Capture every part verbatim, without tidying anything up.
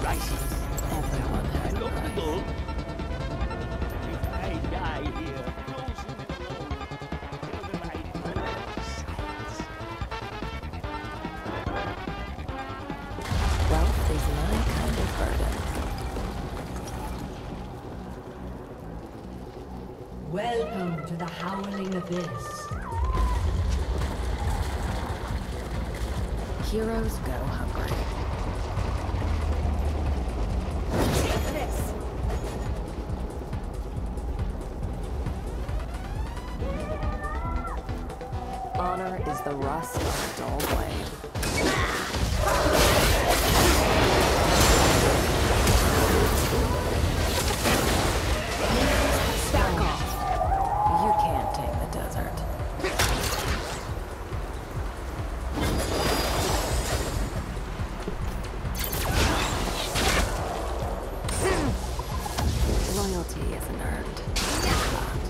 Everyone has a Lock the price. door. If I die here, close it alone. Tell them I silence. Wealth is my kind of burden. Welcome to the Howling Abyss. Heroes go hungry. Take this! Honor is the rust of a dull blade. Back off! You can't tame the desert. Loyalty isn't earned. It's not.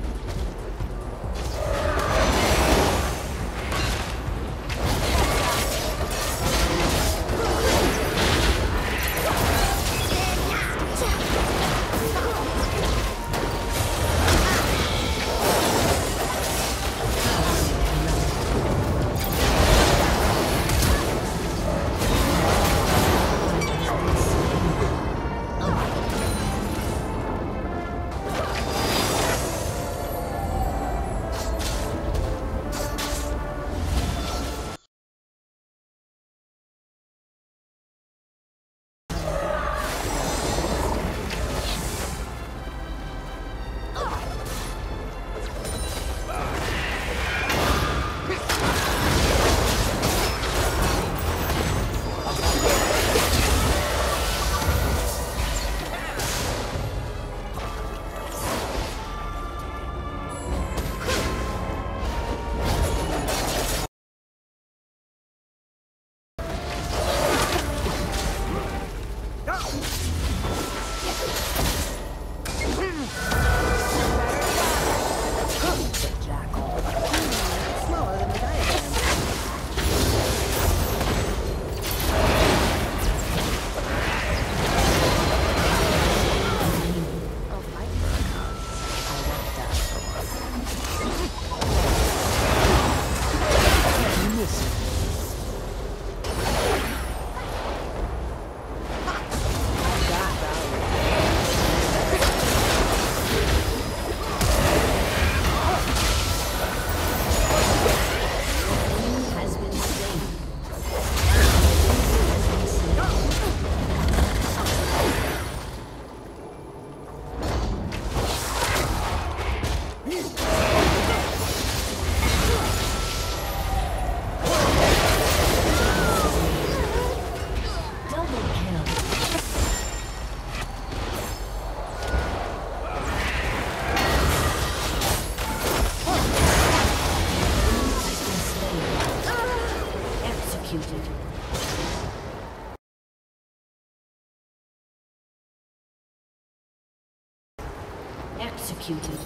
Executed.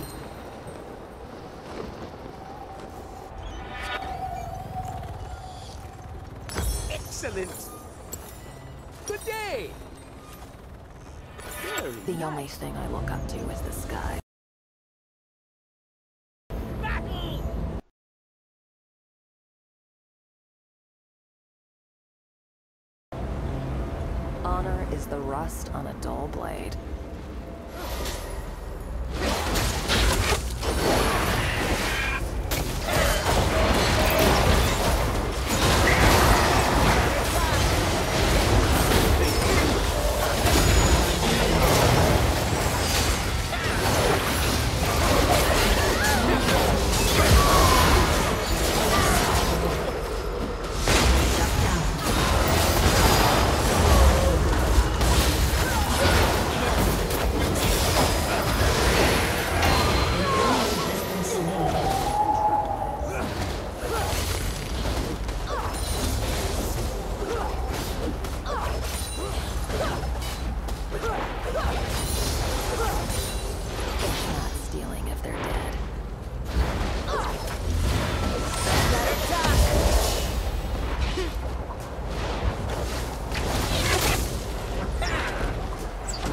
Excellent. Good day. Very The nice. only thing I look up to is the sky. Battle! Honor is the rust on a dull blade.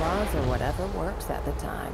applause or whatever works at the time.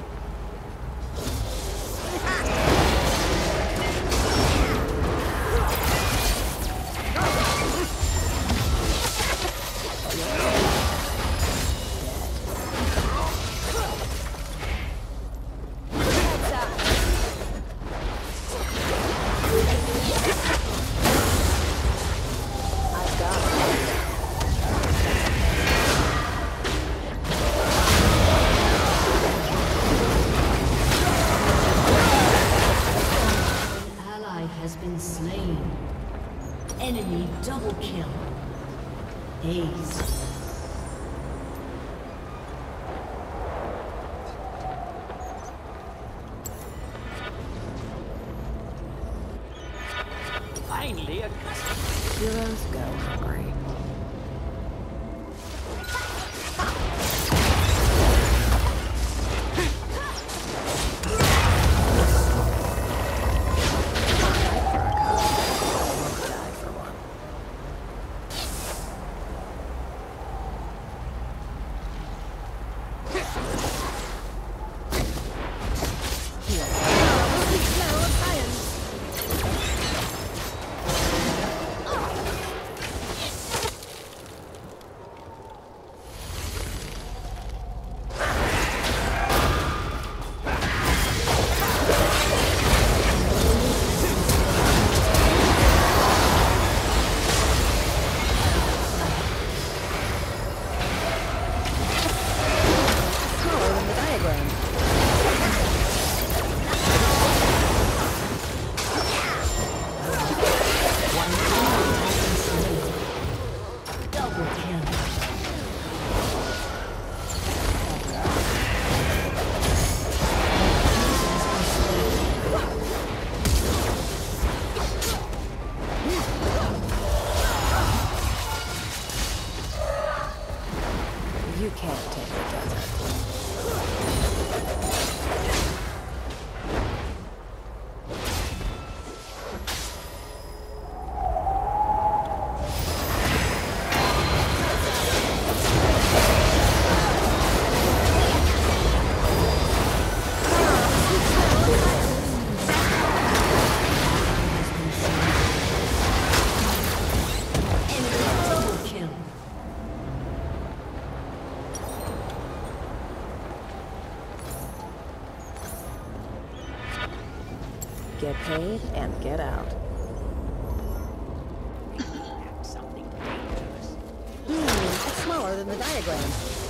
Enemy double kill. Ace. Finally, a Heroes go hungry. You can't take the desert. Get paid and get out. something dangerous. Hmm, it's smaller than the diagram.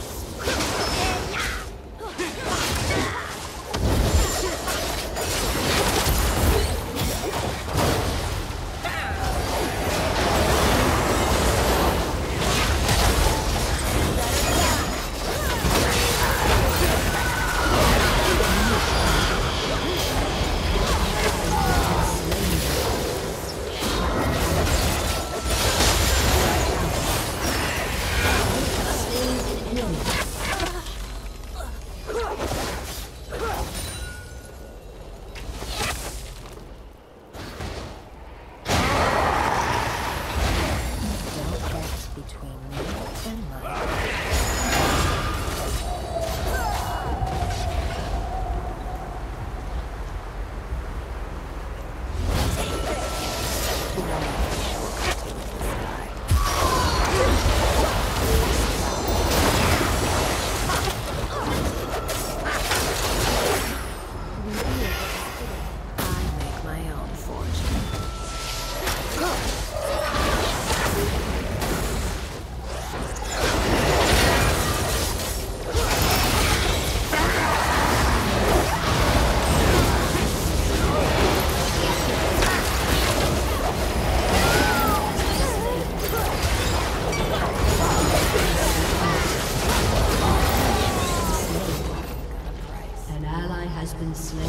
Has been slain.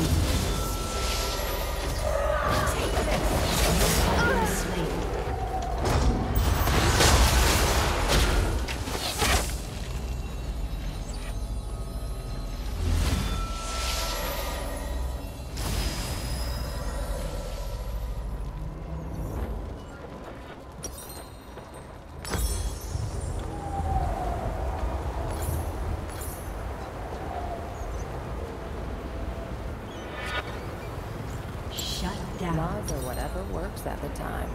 cause or whatever works at the time.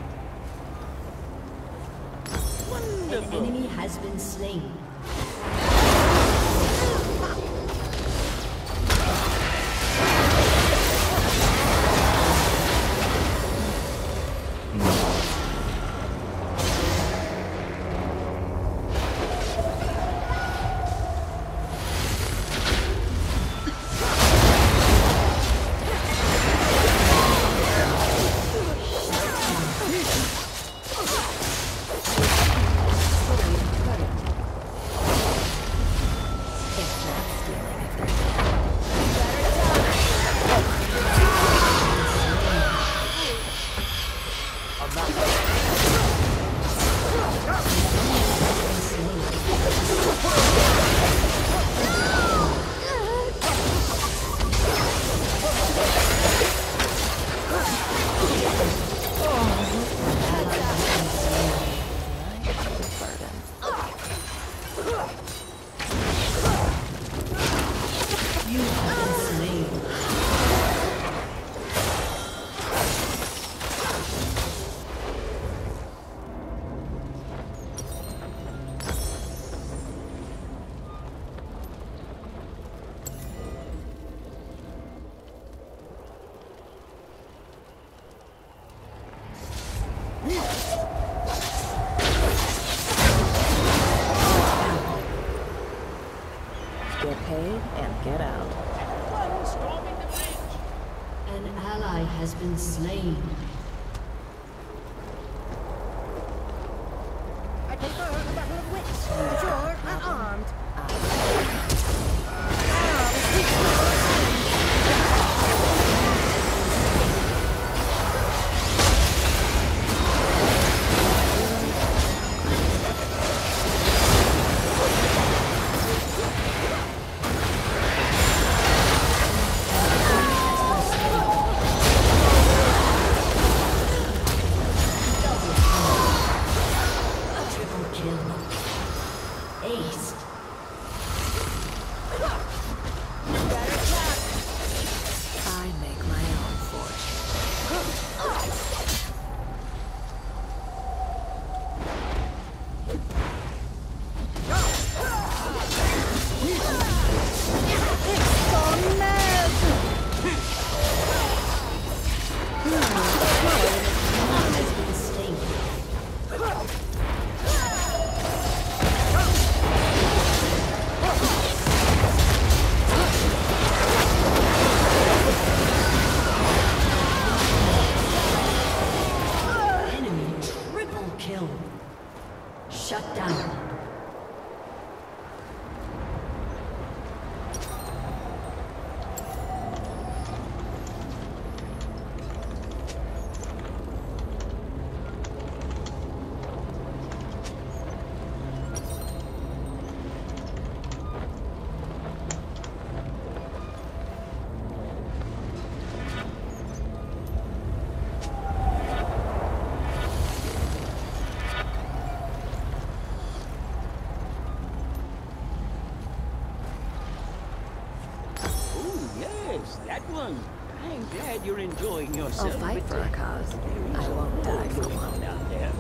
An enemy has been slain. Get paid and get out. One storming the bridge. An ally has been slain. I prefer a battle of wits, but you're unarmed. Shut down. That one. I'm glad you're enjoying yourself. I'll fight for a cause. I won't die for one. Down there.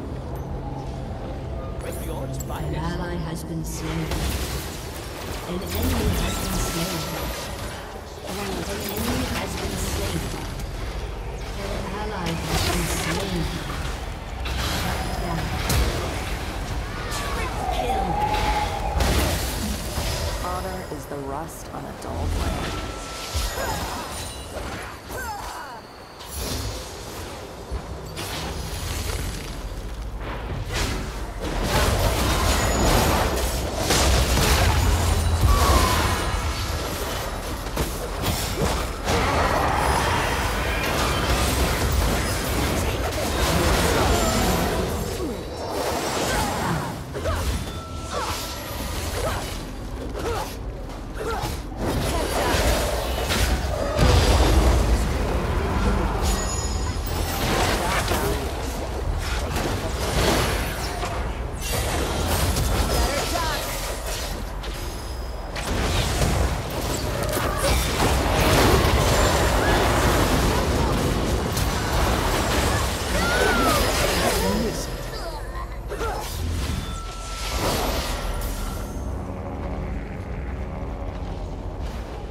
Graveyard's An finest. ally has been slain. An enemy has been slain. An enemy has been slain. An ally has been slain. Shut down. Triple kill. Honor is the rust on a dull blade.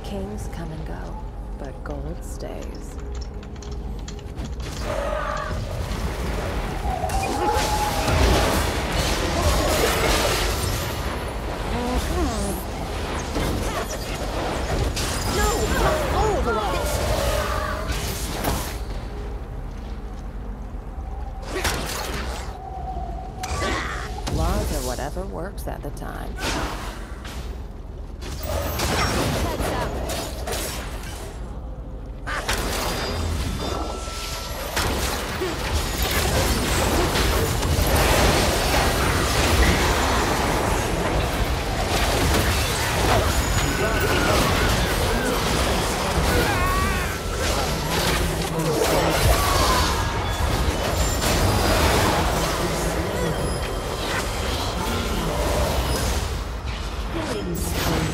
Kings come and go, but gold stays. Laws are whatever works at the time. Killing spree.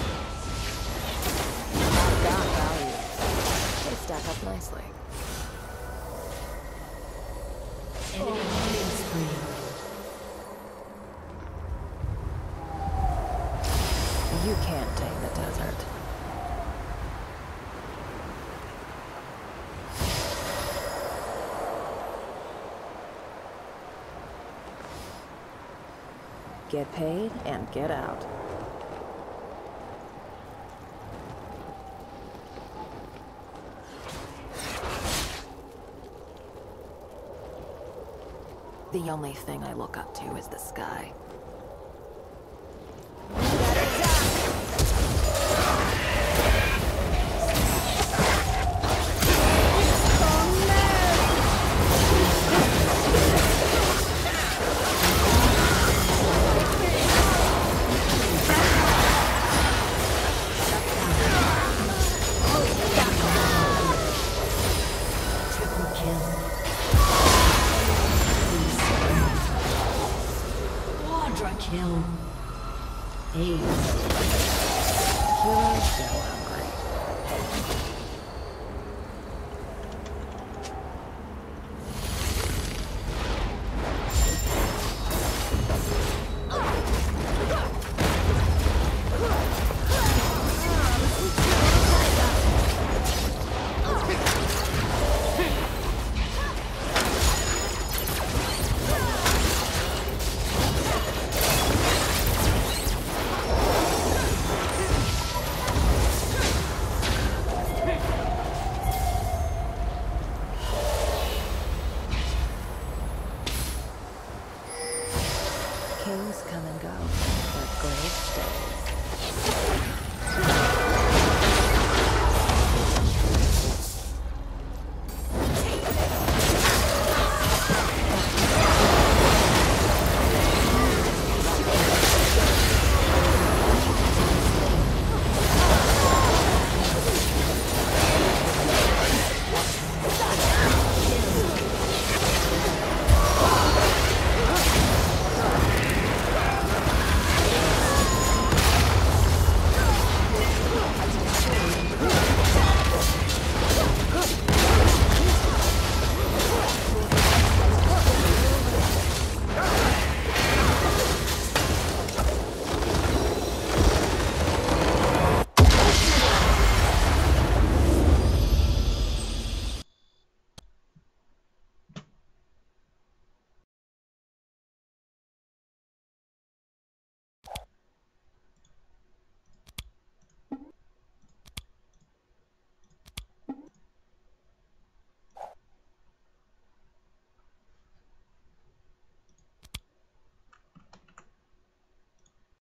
Got value. They stack up nicely. Enemy killing spree. You can't take the desert. Get paid and get out. The only thing I look up to is the sky. Triple kill. Quadra kill. Ace. Heroes go hungry.